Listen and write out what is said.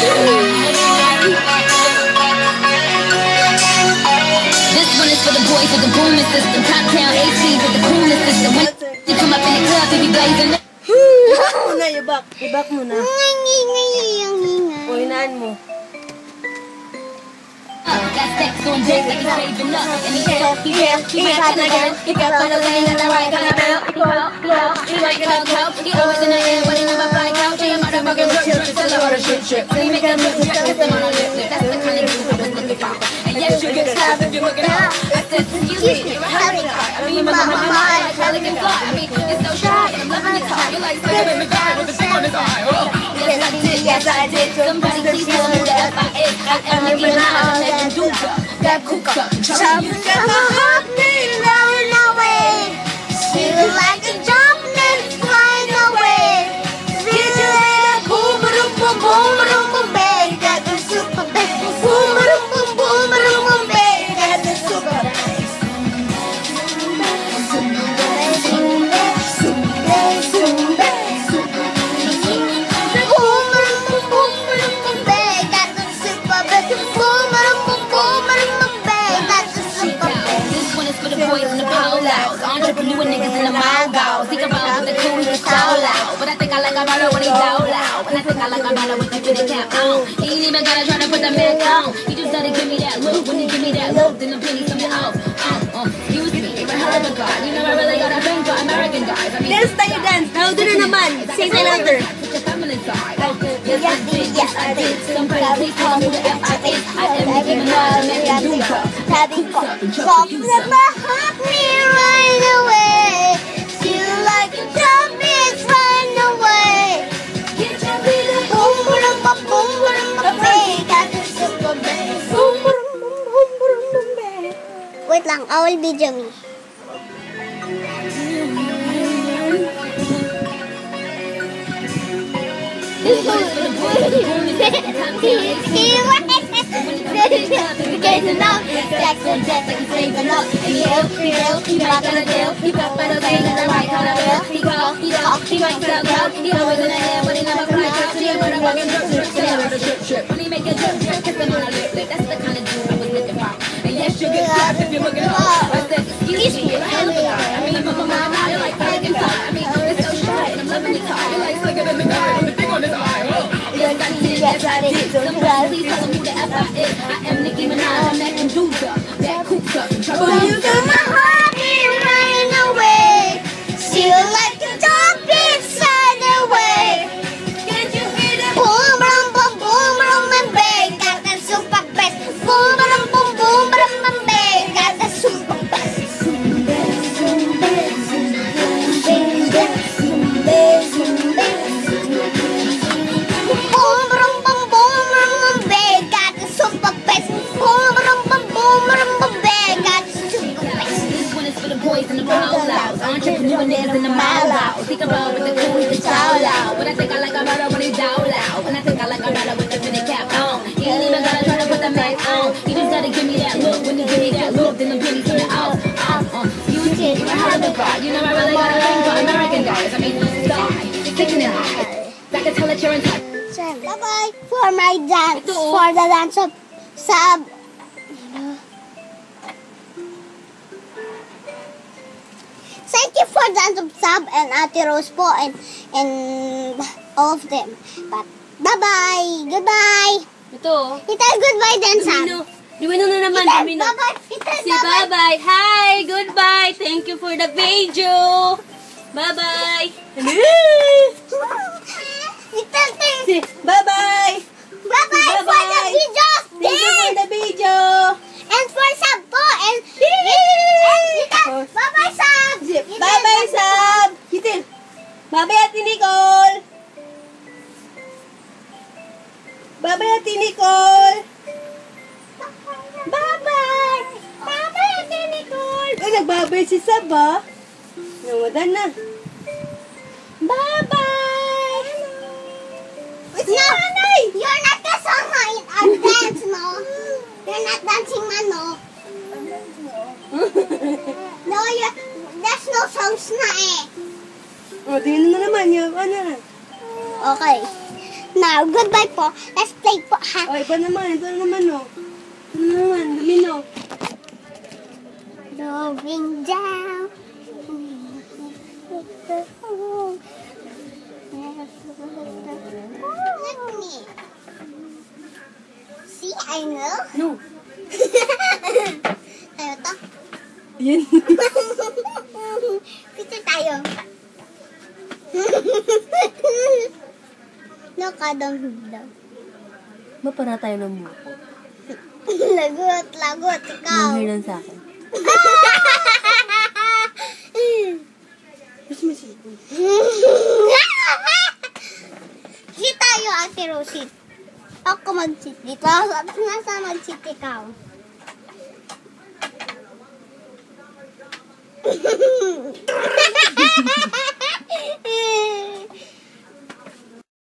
This one is for the boys with the booming system. Top town AC with the coolest system. When you come up in the club, they be blazing. Muna, ibak. Ibak muna. O, hinaan mo. Got stacks on deck like he's saving up. And he right to the girl. He got for the lane and the right kind of bell. He like cow. He always in the air, but he never fly couch. He a motherfucking drip. Still a lot of shit. So he make a move, just kiss him on a lip. That's the kind of dude I was looking for. And yes, you get stabbed if you're looking hard. I said, excuse me, you're a hurry car. I mean, my like Pelican fly. I mean, you're so shy, and I'm loving it hard. You're like Spider-Man McGuire with a thing on his eye. Yes, I did. Somebody please tell me the F.I.S. I am Nicki Minaj, and Duka, that Kuka. Jump in my heart, rolling away. Feel like a jumping, flying away. Feel like boom, boom, boom, boom, boom, boom, baby. Got the super bass. Boom, boom, boom, boom, boom, boom, baby. Got the super bass. Entrepreneur niggas in the mile goes. Think about with the cool, he's so loud. But I think I like a brother when he's so loud. And I think I like a brother with the fitted cap on. He ain't even gotta try to put the Mac on. He just gotta give me that look. When he give me that look, then the pennies coming off. Excuse me, you're a hell of a guy. You know I really got a thing for American guys. I mean, Dance tayo, dance. Louder na naman. Say it louder. Yes, I did. Somebody please tell me who the F.I.S. I am Nicki Minaj, and Duka. Jump in my heart, me right away. Feel like a jumping, flying away. Boom, boom, boom, boom, boom, boom, baby. Got the super bass. Boom, boom, boom, boom, boom, boom, baby. Wait lang, I will video me. Getting out, stacks on deck like he's saving up. And he back on the deal. He pop by the lane and the right kind of bell. He call, he talk, he might sell out. He always in the air, but he never fly out. He a motherfucking drip. When he make a drip, kiss him on a lip. That's the kind of dude I was looking for. And yes, you get slapped if you're looking hard. I said, excuse me, you're a hell of a guy. I mean, my you're like Pelican fly. I mean, it's so shy, and I'm loving it hard. You're like slicker than the guy with the thing on his eye. Yes, I did. Somebody please tell me who the F.I.S. I am Nicki Minaj, and Duka, that Kuka. You got my heart running away. Feel like a dog inside away. Can't you hear that? Boom, boom, boom, boom, boom, boom, baby. Got that super bass. Boom, boom, boom, boom, boom, boom, baby. Got that super bass. Entrepreneur niggas in the mile out. Think about with the cool, he's so loud. But I think I like a brother when he's down loud. And I think I like a brother with the fitted cap on. He ain't even gotta try to put the Mac on. He just gotta give me that look. When he give me that look, then the pennies coming off. You did, you're a hell of a guy. You know I really got a thing for American guys. I mean, die, sticking it high. I can tell that you're in touch. Bye-bye for my dance. For the dance of sub. Thank you for the sub and Ate Rose po and all of them. But bye-bye. Goodbye. Ito. Ital goodbye din, Sam. Lumino na naman. Ital, bye-bye. Ital, Say bye-bye. Hi, goodbye. Thank you for the video. Bye-bye. Ital, Say bye-bye. bye-bye for the video. Thank you for the video. And for sub po. And Ital, bye-bye, Sam. Bye-bye, Sam. Kitil. Bye-bye, Ate Nicole. Bye-bye, Ate Nicole. Bye-bye. Bye-bye, Ate Nicole. Ay, nagbabay si Sab, ha? Nawadan na. Bye-bye. No, you're not kasama in our dance, no? You're not dancing, man, no? No, there's no songs na eh. O, tingnan na naman yung ano na. Okay. Now, goodbye po. Let's play po, ha? O, iba naman. Ito naman, oh. Ito naman. Domino. Moving down. Let me. See, I know. No. Tayo to. Yan. Picture tayo. Nakadang daw. Mapara tayo ng buko. Lagot, lagot, ikaw. Manghilan sa akin. Mas masito. Sit tayo, Ate Rosit. Ako mag-sit dito. Nasa mag-sit ikaw?